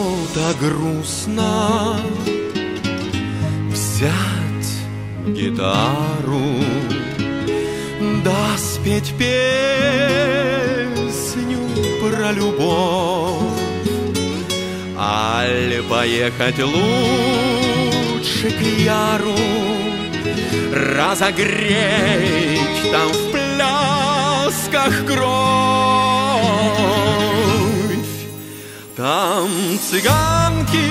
что-то грустно, взять гитару, да спеть песню про любовь. Аль поехать лучше к Яру, разогреть там в плясках кровь. Там цыганки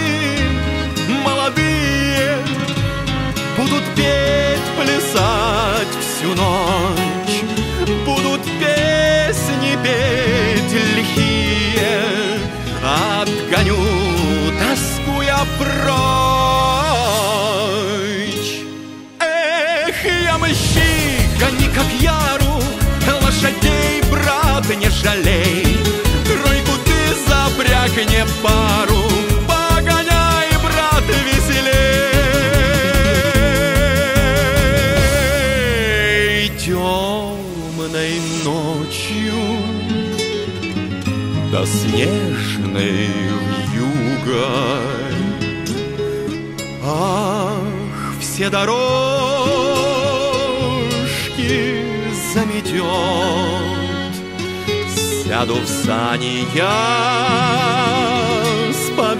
молодые будут петь, плясать всю ночь, будут песни петь лихие. Отгоню тоску я прочь. Эх, ямщик, гони как Яру, лошадей, брат, не жалей. Тройку ты запрягни пару, погоняй, брат, веселей. Темной ночью да снежной вьюгой, ах, все дорожки заметет. Сяду в сани я с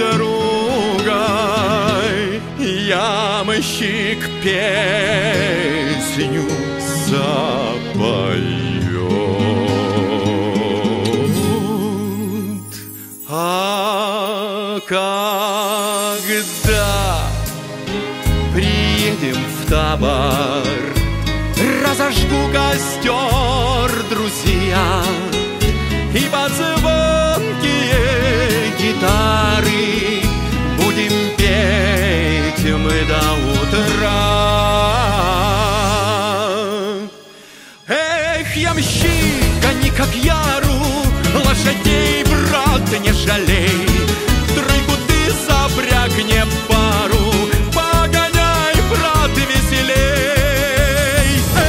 подругой, ямщик песню запоет. А когда приедем в табор, разожгу костер, друзья, и под звонкие гитары будем петь мы до утра. Эх, ямщик, гони как Яру, лошадей, брат, не жалей. Тройку ты запрягни пару, погоняй, брат, веселей.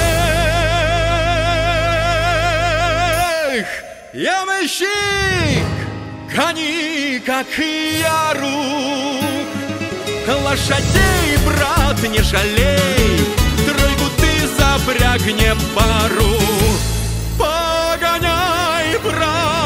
Эх, ямщик, гони как Яру, лошадей, брат, не жалей. Тройку ты запрягни пару, погоняй, брат.